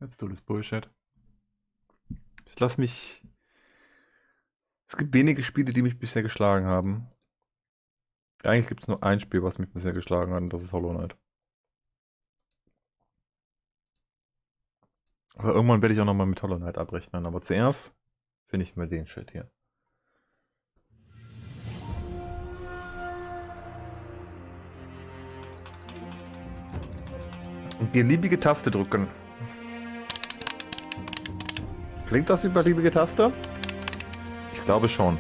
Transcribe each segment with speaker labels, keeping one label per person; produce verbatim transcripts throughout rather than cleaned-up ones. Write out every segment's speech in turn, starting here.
Speaker 1: Jetzt tut es Bullshit. Ich lasse mich. Es gibt wenige Spiele, die mich bisher geschlagen haben. Eigentlich gibt es nur ein Spiel, was mich bisher geschlagen hat, und das ist Hollow Knight. Aber irgendwann werde ich auch nochmal mit Hollow Knight abrechnen. Aber zuerst finde ich mir den Shit hier. Und beliebige Taste drücken. Klingt das wie beliebige Taste? Ich glaube schon.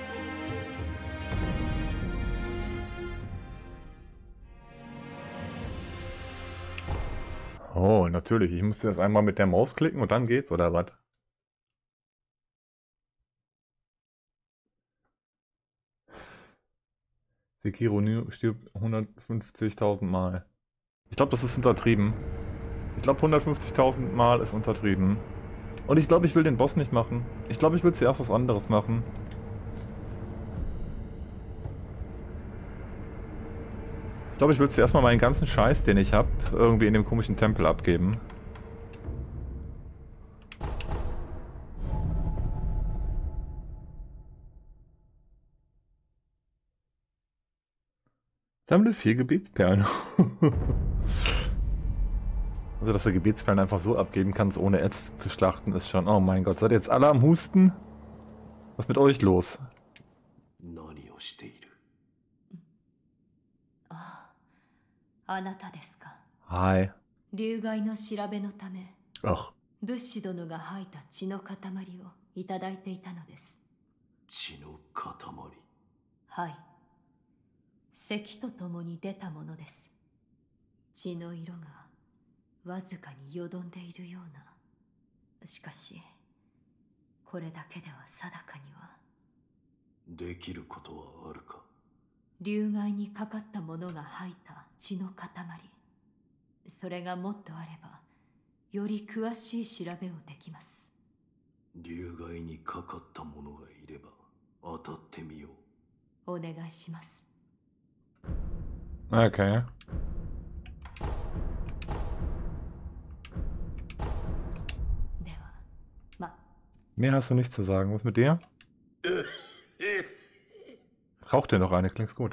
Speaker 1: Oh, natürlich. Ich muss jetzt einmal mit der Maus klicken und dann geht's, oder was? Sekiro stirbt hundertfünfzigtausend Mal. Ich glaube, das ist untertrieben. Ich glaube, hundertfünfzigtausend Mal ist untertrieben. Und ich glaube, ich will den Boss nicht machen. Ich glaube, ich will zuerst was anderes machen. Ich glaube, ich will zuerst mal meinen ganzen Scheiß, den ich habe, irgendwie in dem komischen Tempel abgeben. Sammle vier Gebetsperlen. Also, dass du Gebetsperlen einfach so abgeben kannst, ohne Ads zu schlachten, ist schon... Oh mein Gott, seid ihr jetzt alle am Husten? Was ist mit euch los? Hi. Ach.
Speaker 2: 物資殿が吐いた血の塊をいただいていたのです。血の塊。はい。咳とともに出たものです。血の色がわずかによどんでいるような。しかし、これだけでは定かには。できることはあるか。流害にかかった者が吐いた血の塊。それがもっとあれば。 より詳しい調べをできます。流害にかかった者がいれば当たってみよう。お願いします。
Speaker 1: Okay. Mehr hast du nicht zu sagen. Was mit dir? Raucht dir noch eine, klingt's gut.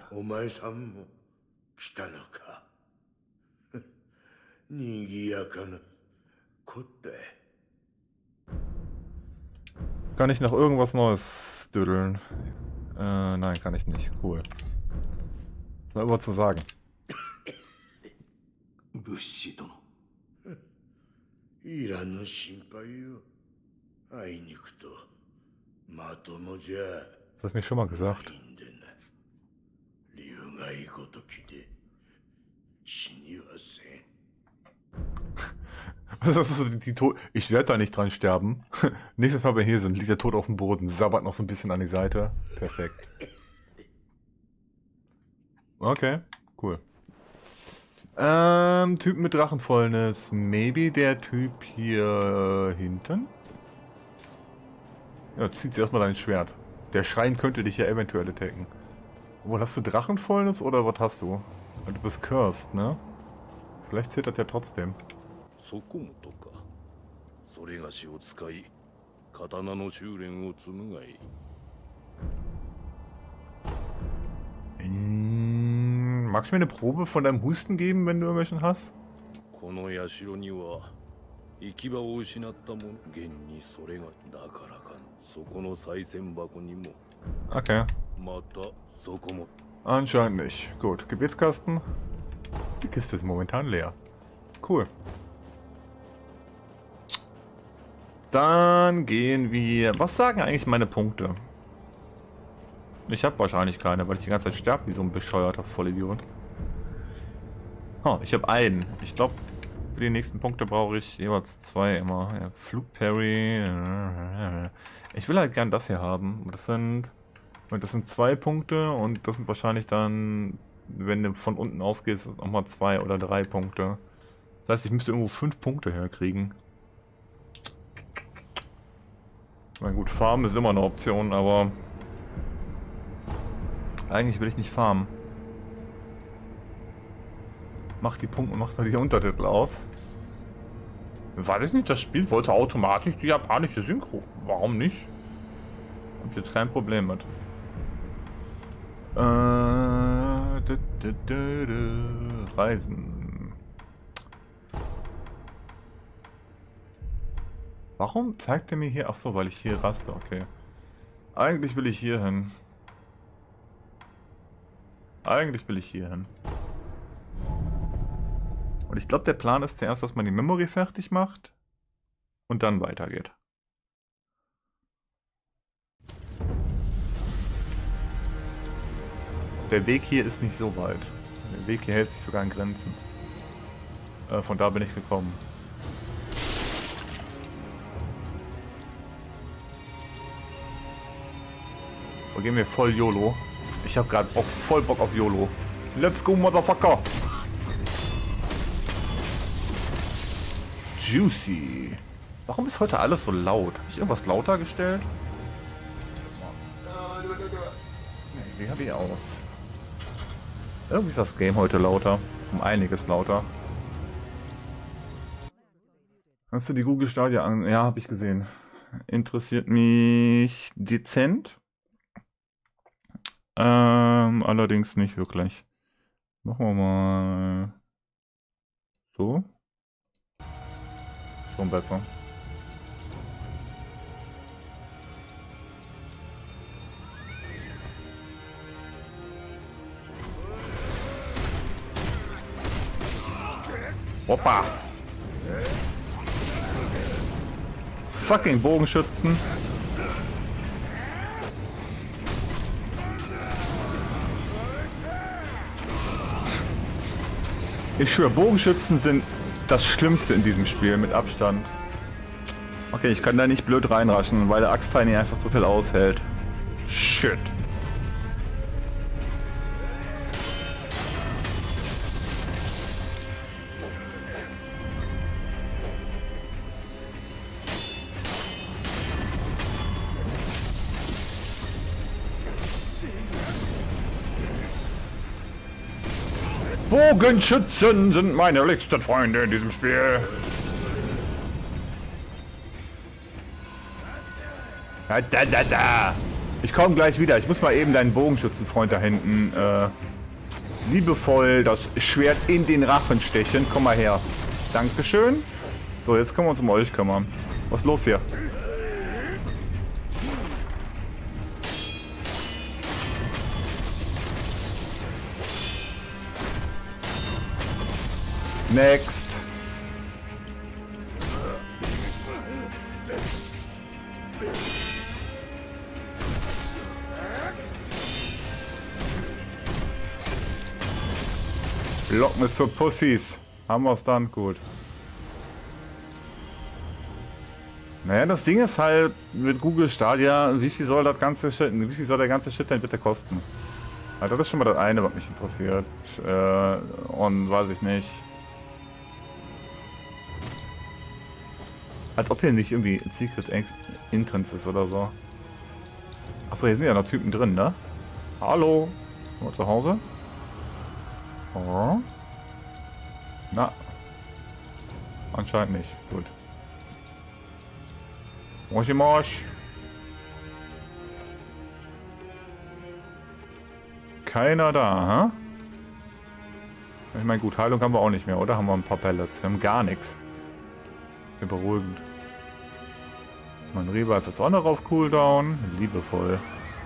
Speaker 1: Kann ich noch irgendwas Neues dödeln? Äh, nein, kann ich nicht. Cool. Was soll überhaupt zu sagen? Das hast du mir schon mal gesagt. Das ist so die, die Tod. Ich werde da nicht dran sterben. Nächstes Mal, wenn wir hier sind, liegt der Tod auf dem Boden, sabbert noch so ein bisschen an die Seite. Perfekt. Okay, cool. Ähm, Typ mit Drachenfäulnis. Maybe der Typ hier hinten? Ja, zieht sie erstmal dein Schwert. Der Schrein könnte dich ja eventuell attacken. Obwohl, hast du Drachenfäulnis oder was hast du? Du bist cursed, ne? Vielleicht zählt das ja trotzdem. Mm, magst du mir eine Probe von deinem Husten geben, wenn du irgendwelchen hast? Okay. Anscheinend nicht. Gut, Gebetskasten. Die Kiste ist momentan leer. Cool. Dann gehen wir... Was sagen eigentlich meine Punkte? Ich habe wahrscheinlich keine, weil ich die ganze Zeit sterbe wie so ein bescheuerter Vollidiot. Oh, ich habe einen. Ich glaube, für die nächsten Punkte brauche ich jeweils zwei immer. Ja, Flugparry. Ich will halt gern das hier haben. Das sind... Das sind zwei Punkte und das sind wahrscheinlich dann, wenn du von unten ausgehst, nochmal zwei oder drei Punkte. Das heißt, ich müsste irgendwo fünf Punkte herkriegen. Na gut, Farmen ist immer eine Option, aber eigentlich will ich nicht farmen. Mach die Punkte, mach da die Untertitel aus. Weiß ich nicht, das Spiel wollte automatisch die japanische Synchro. Warum nicht? Hab jetzt kein Problem mit. Äh, dü, dü, dü, dü, Reisen. Warum zeigt er mir hier? Ach so, weil ich hier raste, okay. Eigentlich will ich hier hin. Eigentlich will ich hier hin. Und ich glaube, der Plan ist zuerst, dass man die Memory fertig macht und dann weitergeht. Der Weg hier ist nicht so weit. Der Weg hier hält sich sogar in Grenzen. Äh, von da bin ich gekommen. So, gehen wir voll YOLO. Ich habe gerade auch voll Bock auf YOLO. Let's go, Motherfucker! Juicy. Warum ist heute alles so laut? Habe ich irgendwas lauter gestellt? Nee, wie habe ich aus? Irgendwie ist das Game heute lauter. Um einiges lauter. Hast du die Google Stadia an? Ja, habe ich gesehen. Interessiert mich dezent. Ähm, allerdings nicht wirklich. Machen wir mal so. Schon besser. Hoppa! Fucking Bogenschützen! Ich schwöre, Bogenschützen sind das Schlimmste in diesem Spiel, mit Abstand. Okay, ich kann da nicht blöd reinraschen, weil der Axttiny einfach zu viel aushält. Shit. Bogenschützen sind meine liebsten Freunde in diesem Spiel. Da, da, da, da. Ich komme gleich wieder. Ich muss mal eben deinen Bogenschützenfreund da hinten äh, liebevoll das Schwert in den Rachen stechen. Komm mal her. Dankeschön. So, jetzt können wir uns um euch kümmern. Was ist los hier? Next. Blocken ist für Pussys. Haben wir es dann? Gut. Naja, das Ding ist halt mit Google Stadia, wie viel soll das ganze Shit, wie viel soll der ganze Shit denn bitte kosten? Also das ist schon mal das eine, was mich interessiert. Äh, und weiß ich nicht. Als ob hier nicht irgendwie Secret Entrance ist oder so. Achso, hier sind ja noch Typen drin, ne? Hallo? Mal zu Hause? Oh. Na. Anscheinend nicht. Gut. Moshi Mosch. Keiner da, hä? Ich meine, gut, Heilung haben wir auch nicht mehr, oder? Haben wir ein paar Pellets. Wir haben gar nichts. Beruhigend. Mein Revive ist auch noch auf Cooldown. Liebevoll.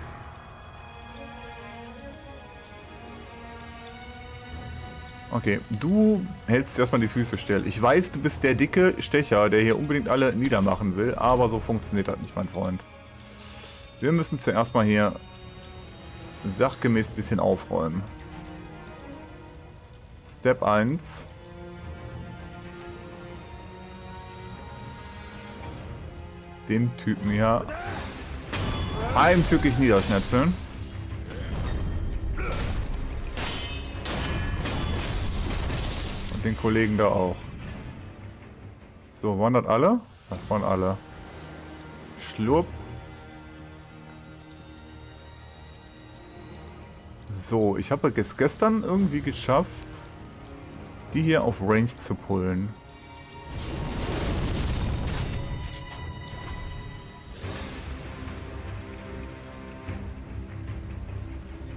Speaker 1: Okay, du hältst erstmal die Füße still. Ich weiß, du bist der dicke Stecher, der hier unbedingt alle niedermachen will, aber so funktioniert das nicht, mein Freund. Wir müssen zuerst mal hier sachgemäß ein bisschen aufräumen. Step eins. Den Typen hier heimtückig niederschnetzeln. Und den Kollegen da auch. So, waren das alle? Das waren alle. Schlurp. So, ich habe es gestern irgendwie geschafft, die hier auf Range zu pullen.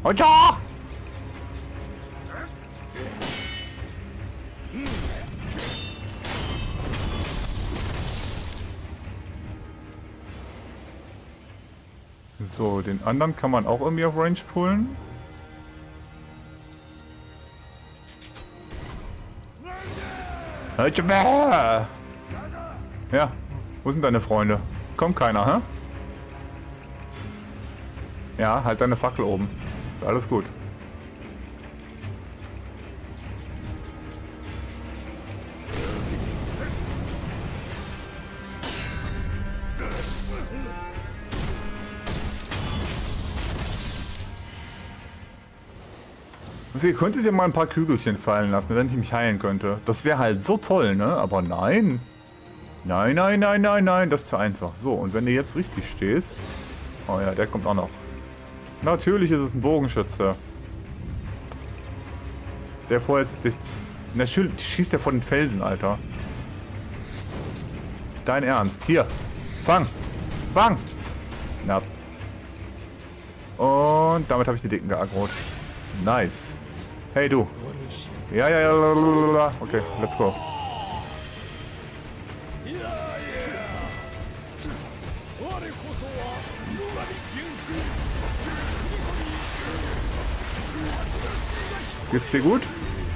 Speaker 1: Alter! So, den anderen kann man auch irgendwie auf Range pullen. Ja, wo sind deine Freunde? Kommt keiner, hä? Ja, halt deine Fackel oben. Alles gut. Also ihr könntet ja mal ein paar Kügelchen fallen lassen, wenn ich mich heilen könnte. Das wäre halt so toll, ne? Aber nein. Nein, nein, nein, nein, nein, das ist zu einfach. So, und wenn du jetzt richtig stehst... Oh ja, der kommt auch noch. Natürlich ist es ein Bogenschütze. Der vorher jetzt... Natürlich schießt der von den Felsen, Alter. Dein Ernst. Hier. Fang. Fang. Na. Und damit habe ich die Dicken geaggrot. Nice. Hey du. Ja, ja, ja. Okay, let's go. Geht's dir gut?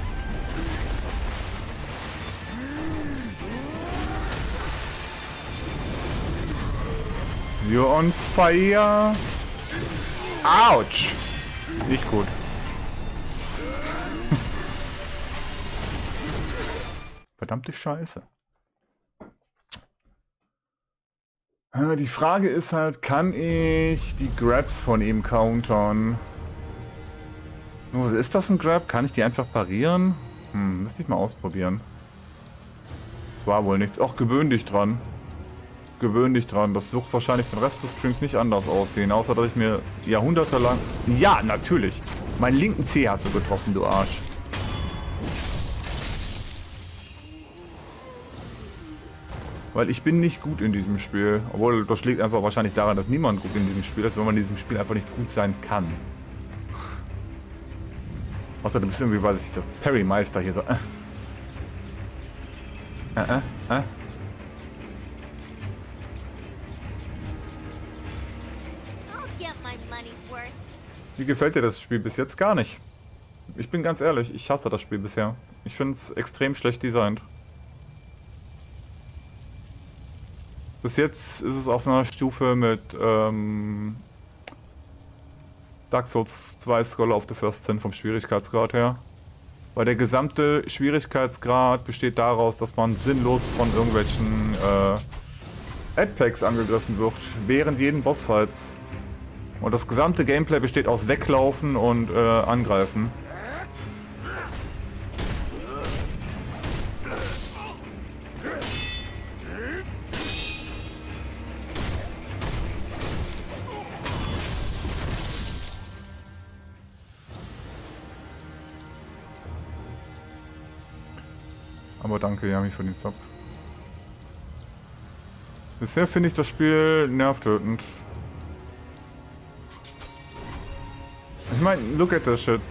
Speaker 1: You're on fire. Autsch. Nicht gut. Verdammte Scheiße. Die Frage ist halt, kann ich die Grabs von ihm countern? So, ist das ein Grab? Kann ich die einfach parieren? Hm, müsste ich mal ausprobieren. Das war wohl nichts. Ach, gewöhn dich dran. Gewöhn dich dran. Das wird wahrscheinlich den Rest des Streams nicht anders aussehen. Außer, dass ich mir jahrhundertelang... Ja, natürlich. Meinen linken Zeh hast du getroffen, du Arsch. Weil ich bin nicht gut in diesem Spiel. Obwohl, das liegt einfach wahrscheinlich daran, dass niemand gut in diesem Spiel ist, weil man in diesem Spiel einfach nicht gut sein kann. Außer du bist irgendwie, weiß ich nicht, so Parry-Meister hier so. Äh. Äh, äh, äh. Wie gefällt dir das Spiel bis jetzt? Gar nicht. Ich bin ganz ehrlich, ich hasse das Spiel bisher. Ich finde es extrem schlecht designt. Bis jetzt ist es auf einer Stufe mit ähm, Dark Souls zwei Scholar of the First Sin vom Schwierigkeitsgrad her. Weil der gesamte Schwierigkeitsgrad besteht daraus, dass man sinnlos von irgendwelchen äh, Adpacks angegriffen wird, während jeden Bossfights. Und das gesamte Gameplay besteht aus Weglaufen und äh, Angreifen. Aber danke, Yami, für den Zap. Bisher finde ich das Spiel nervtötend. Ich meine, look at this shit.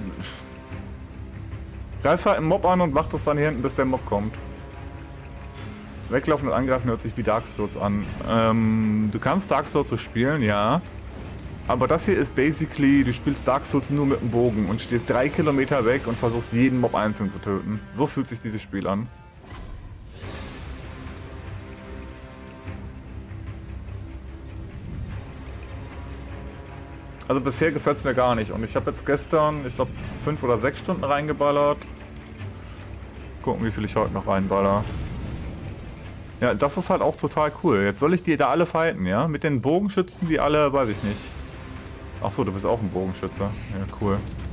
Speaker 1: Greif halt einen Mob an und macht das dann hier hinten, bis der Mob kommt. Weglaufen und angreifen hört sich wie Dark Souls an. Ähm, du kannst Dark Souls so spielen, ja. Aber das hier ist basically, du spielst Dark Souls nur mit dem Bogen und stehst drei Kilometer weg und versuchst jeden Mob einzeln zu töten. So fühlt sich dieses Spiel an. Also bisher gefällt es mir gar nicht und ich habe jetzt gestern, ich glaube, fünf oder sechs Stunden reingeballert. Gucken, wie viel ich heute noch reinballer. Ja, das ist halt auch total cool. Jetzt soll ich die da alle fighten, ja? Mit den Bogenschützen, die alle, weiß ich nicht. Ach so, du bist auch ein Bogenschütze. Ja, cool.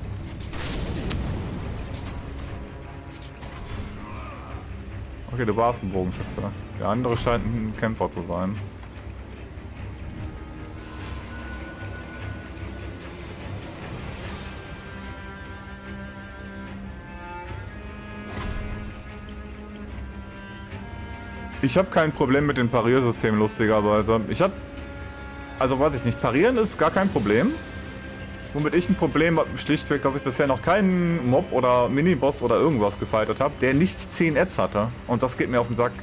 Speaker 1: Okay, du warst ein Bogenschütze. Der andere scheint ein Kämpfer zu sein. Ich habe kein Problem mit dem Pariersystem, lustigerweise. Ich habe... Also weiß ich nicht, parieren ist gar kein Problem. Womit ich ein Problem habe, schlichtweg, dass ich bisher noch keinen Mob oder Miniboss oder irgendwas gefightert habe, der nicht zehn Ads hatte. Und das geht mir auf den Sack.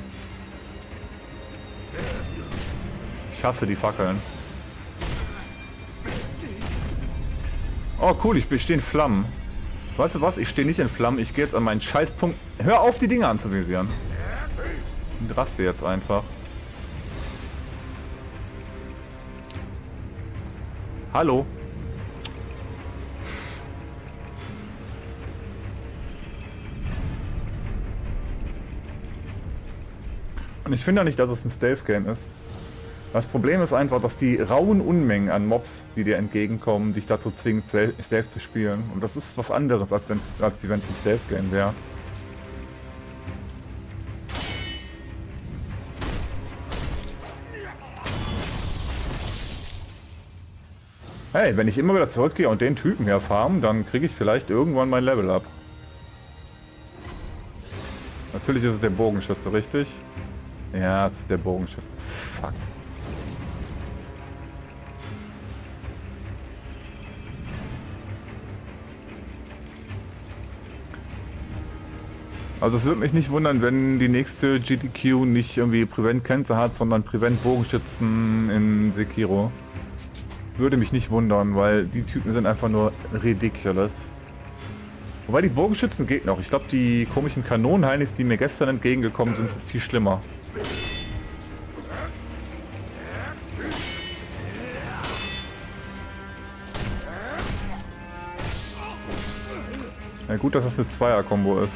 Speaker 1: Ich hasse die Fackeln. Oh cool, ich stehe in Flammen. Weißt du was? Ich stehe nicht in Flammen. Ich gehe jetzt an meinen Scheißpunkt. Hör auf, die Dinger anzuvisieren. Und raste jetzt einfach. Hallo? Und ich finde ja nicht, dass es ein Stealth-Game ist. Das Problem ist einfach, dass die rauen Unmengen an Mobs, die dir entgegenkommen, dich dazu zwingen, Stealth zu spielen. Und das ist was anderes, als, wenn's, als wenn es ein Stealth-Game wäre. Hey, wenn ich immer wieder zurückgehe und den Typen hier farm, dann kriege ich vielleicht irgendwann mein Level up. Natürlich ist es der Bogenschütze, richtig? Ja, es ist der Bogenschütze. Fuck. Also es würde mich nicht wundern, wenn die nächste G D Q nicht irgendwie Prevent Cancer hat, sondern Prevent Bogenschützen in Sekiro. Würde mich nicht wundern, weil die Typen sind einfach nur ridiculous. Wobei die Bogenschützen geht noch. Ich glaube, die komischen Kanonenheinis, die mir gestern entgegengekommen sind, sind viel schlimmer. Ja, gut, dass das eine Zweier-Kombo ist.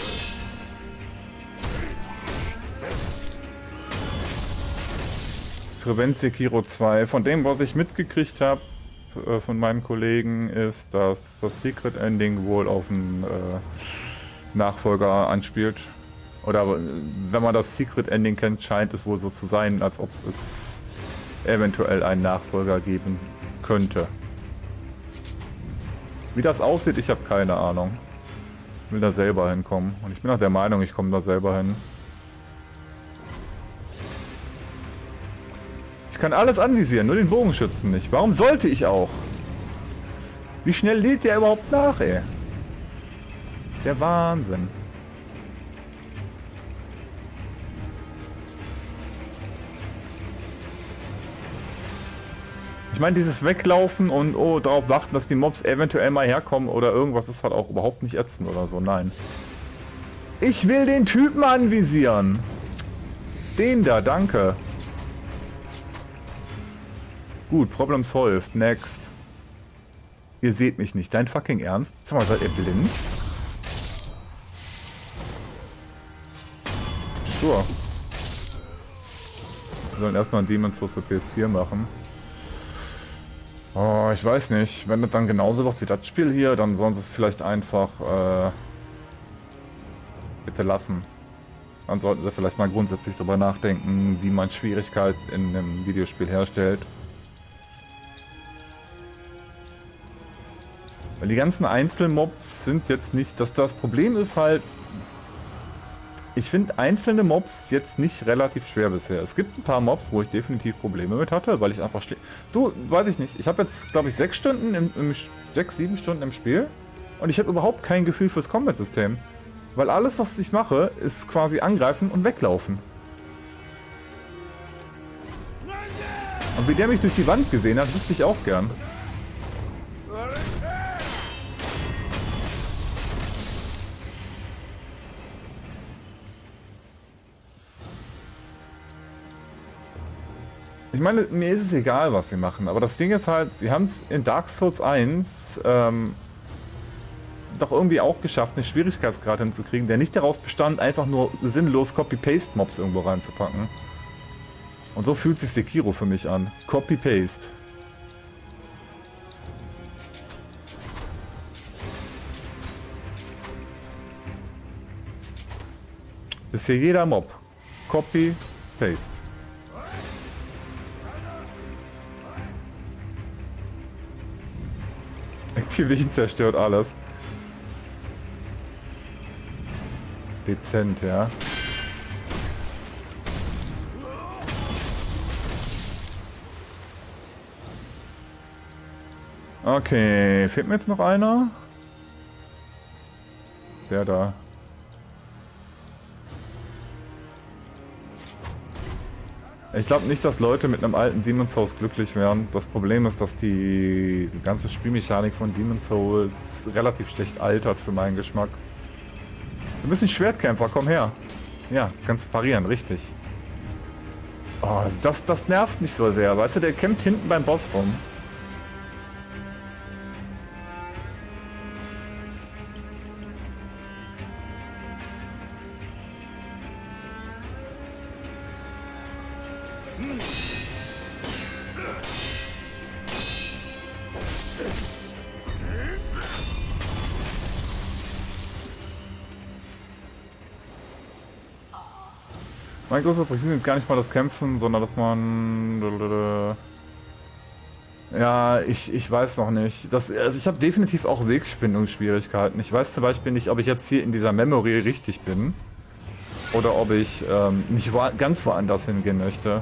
Speaker 1: Prevent Sekiro zwei. Von dem, was ich mitgekriegt habe äh, von meinen Kollegen, ist, dass das Secret Ending wohl auf einen äh, Nachfolger anspielt. Oder wenn man das Secret Ending kennt, scheint es wohl so zu sein, als ob es eventuell einen Nachfolger geben könnte. Wie das aussieht, ich habe keine Ahnung. Ich will da selber hinkommen. Und ich bin auch der Meinung, ich komme da selber hin. Ich kann alles anvisieren, nur den Bogenschützen nicht. Warum sollte ich auch? Wie schnell lädt der überhaupt nach, ey? Der Wahnsinn. Ich meine, dieses Weglaufen und oh, darauf warten, dass die Mobs eventuell mal herkommen oder irgendwas ist halt auch überhaupt nicht ätzend oder so. Nein. Ich will den Typen anvisieren. Den da, danke. Gut, Problem solved. Next. Ihr seht mich nicht. Dein fucking Ernst? Sag mal, seid ihr blind? Sure. Wir sollen erstmal einen Demon's Souls für P S vier machen. Oh, ich weiß nicht. Wenn das dann genauso wird wie das Spiel hier, dann sollen sie es vielleicht einfach äh, bitte lassen. Dann sollten sie vielleicht mal grundsätzlich darüber nachdenken, wie man Schwierigkeit in einem Videospiel herstellt. Weil die ganzen Einzelmobs sind jetzt nicht... Das, das Problem ist halt... Ich finde einzelne Mobs jetzt nicht relativ schwer bisher. Es gibt ein paar Mobs, wo ich definitiv Probleme mit hatte, weil ich einfach... Du, weiß ich nicht. Ich habe jetzt, glaube ich, sechs Stunden im, im... sechs, sieben Stunden im Spiel. Und ich habe überhaupt kein Gefühl fürs Combat-System. Weil alles, was ich mache, ist quasi angreifen und weglaufen. Und wie der mich durch die Wand gesehen hat, wüsste ich auch gern. Ich meine, mir ist es egal, was sie machen, aber das Ding ist halt, sie haben es in Dark Souls eins ähm, doch irgendwie auch geschafft, einen Schwierigkeitsgrad hinzukriegen, der nicht daraus bestand, einfach nur sinnlos Copy-Paste-Mobs irgendwo reinzupacken. Und so fühlt sich Sekiro für mich an. Copy-Paste. Ist hier jeder Mob. Copy-Paste. Activision zerstört alles. Dezent, ja. Okay, fehlt mir jetzt noch einer? Der da. Ich glaube nicht, dass Leute mit einem alten Demon's Souls glücklich wären. Das Problem ist, dass die ganze Spielmechanik von Demon's Souls relativ schlecht altert für meinen Geschmack. Du bist ein Schwertkämpfer, komm her. Ja, kannst parieren, richtig. Oh, das, das nervt mich so sehr. Weißt du, der kämpft hinten beim Boss rum. Mein großes Problem ist gar nicht mal das Kämpfen, sondern dass man... Ja, ich, ich weiß noch nicht. Das, also ich habe definitiv auch Wegfindungsschwierigkeiten. Ich weiß zum Beispiel nicht, ob ich jetzt hier in dieser Memory richtig bin. Oder ob ich ähm, nicht wo, ganz woanders hingehen möchte.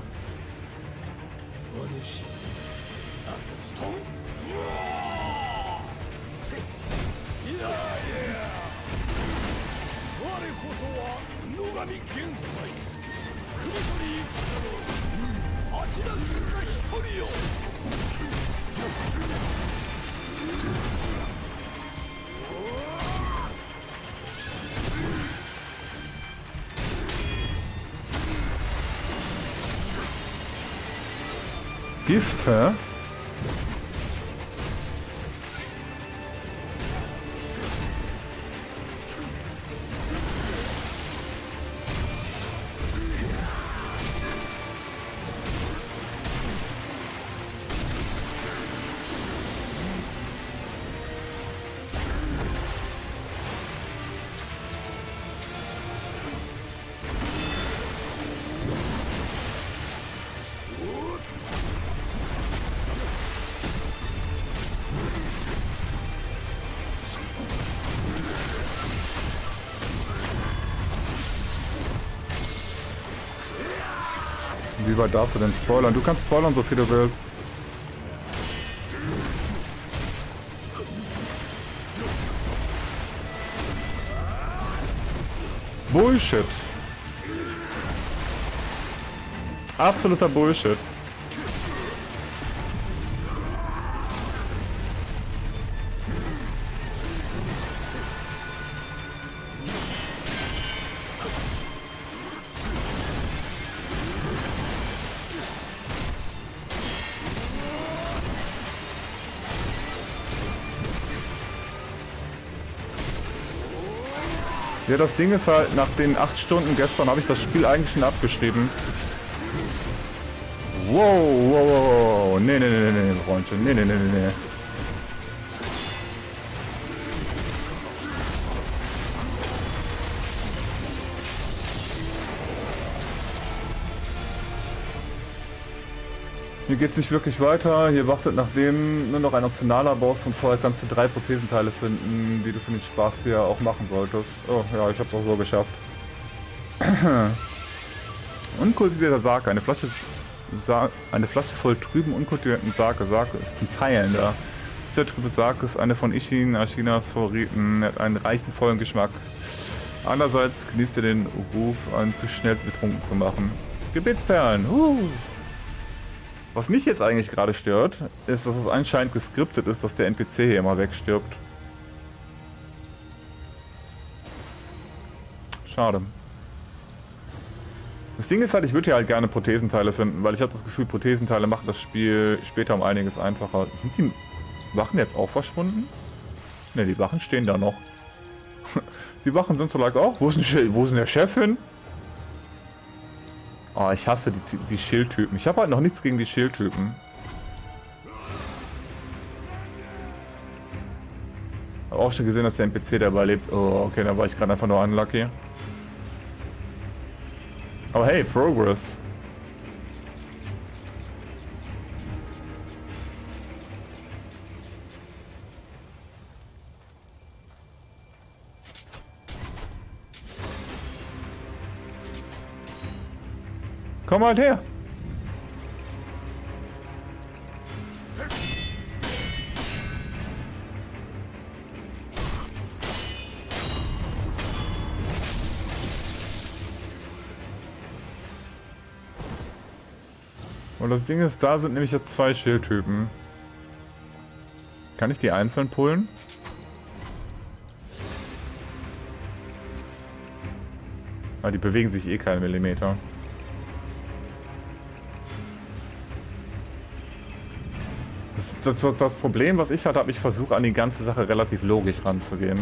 Speaker 1: Gift, hä? Wie weit darfst du denn spoilern? Du kannst spoilern, so viel du willst. Bullshit. Absoluter Bullshit. Ja, das Ding ist halt, nach den acht Stunden gestern habe ich das Spiel eigentlich schon abgeschrieben. Wow, wow, wow, wow. Nee, nee, nee, nee, nee, Freundchen. Nee, nee, nee, nee, nee. Hier geht's nicht wirklich weiter. Hier wartet nach dem nur noch ein optionaler Boss und vorher kannst du drei Prothesenteile finden, die du für den Spaß hier auch machen solltest. Oh ja, ich hab's auch so geschafft. Unkultivierter Sake. Eine Flasche, Sa eine Flasche voll trüben, unkultivierten Sake. Sake ist zum Teilen da. Dieser trübe Sake ist eine von Isshin Ashinas Favoriten. Er hat einen reichen, vollen Geschmack. Andererseits genießt er den Ruf, einen zu schnell betrunken zu machen. Gebetsperlen. Uh. Was mich jetzt eigentlich gerade stört, ist, dass es anscheinend geskriptet ist, dass der N P C hier immer wegstirbt. Schade. Das Ding ist halt, ich würde hier halt gerne Prothesenteile finden, weil ich habe das Gefühl, Prothesenteile machen das Spiel später um einiges einfacher. Sind die Wachen jetzt auch verschwunden? Ne, die Wachen stehen da noch. Die Wachen sind so like, oh, wo ist denn, wo ist denn der Chef hin? Oh, ich hasse die, die Schildtypen. Ich habe halt noch nichts gegen die Schildtypen. Habe auch schon gesehen, dass der N P C dabei lebt. Oh, okay, da war ich gerade einfach nur unlucky. Aber hey, Progress. Komm halt her. Und das Ding ist, da sind nämlich jetzt zwei Schildtypen. Kann ich die einzeln pullen? Ah, die bewegen sich eh keinen Millimeter. Das ist das, das Problem, was ich halt habe. Ich versuche an die ganze Sache relativ logisch ranzugehen.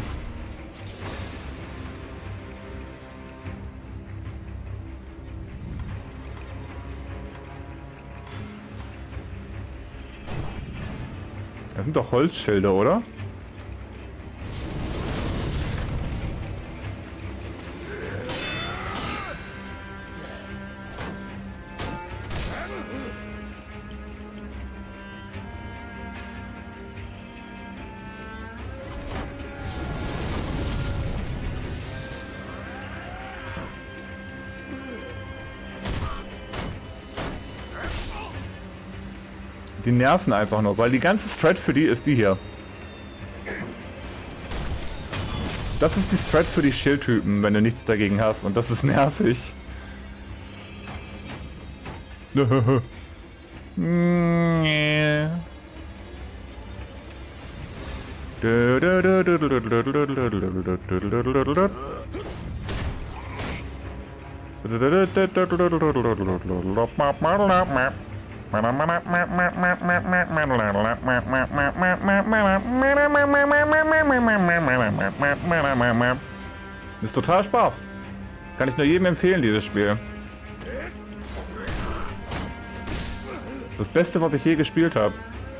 Speaker 1: Das sind doch Holzschilde, oder? Die nerven einfach nur, weil die ganze Strat für die ist die hier. Das ist die Strat für die Schildtypen, wenn du nichts dagegen hast, und das ist nervig. Ist total Spaß. Kann ich nur jedem empfehlen, dieses Spiel. Das Beste, was ich je gespielt habe.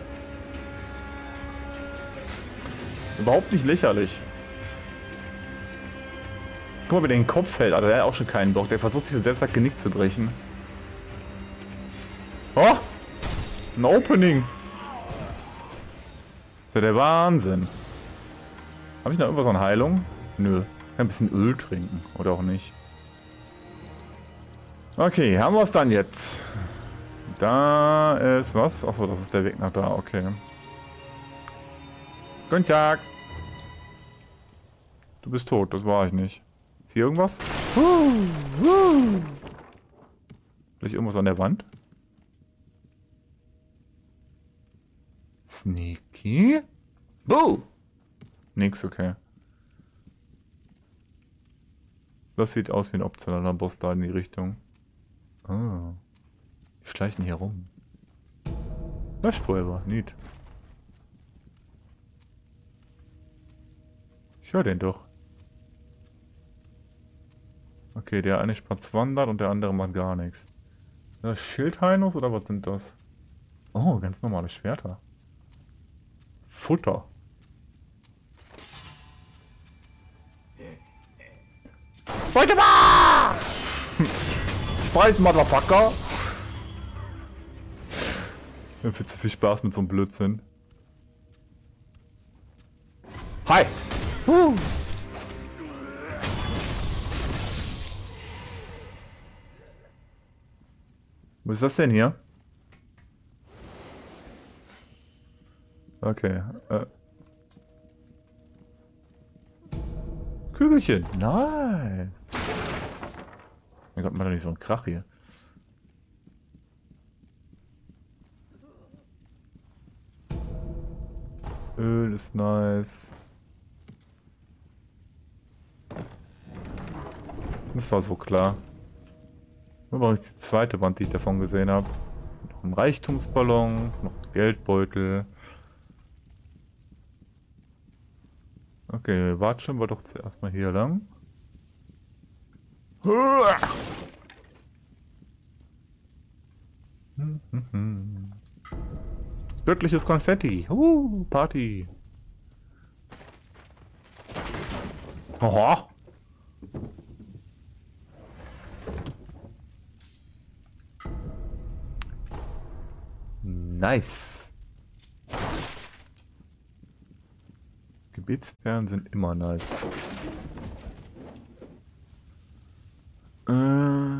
Speaker 1: Überhaupt nicht lächerlich. Guck mal, wie der den Kopf hält, Alter. Der hat auch schon keinen Bock. Der versucht sich selbst das Genick zu brechen. Oh! Ein Opening! Das ist ja der Wahnsinn. Habe ich noch irgendwas an Heilung? Nö. Ich kann ein bisschen Öl trinken. Oder auch nicht. Okay, haben wir es dann jetzt. Da ist was? Achso, das ist der Weg nach da. Okay. Guten Tag. Du bist tot, das war ich nicht. Ist hier irgendwas? Vielleicht irgendwas an der Wand? Sneaky? Boo! Nix, okay. Das sieht aus wie ein optionaler Boss da in die Richtung. Ah. Die schleichen hier rum. Flashpulver, neat. Ich höre den doch. Okay, der eine spatzt wandert und der andere macht gar nichts. Das Schildheinus oder was sind das? Oh, ganz normale Schwerter. Futter. Weiter mal! Spice, Motherfucker! Ich hab viel zu viel Spaß mit so einem Blödsinn. Hi! Huh. Was ist das denn hier? Okay. Äh. Kügelchen. Nice. Mein Gott, mach doch nicht so einen Krach hier. Öl ist nice. Das war so klar. Nur war die zweite Wand, die ich davon gesehen habe. Noch ein Reichtumsballon, noch ein Geldbeutel. Okay, watschen wir doch zuerst mal hier lang. Wirkliches Konfetti. Uh, Party. Oho. Nice. Gebetsperlen sind immer nice. Äh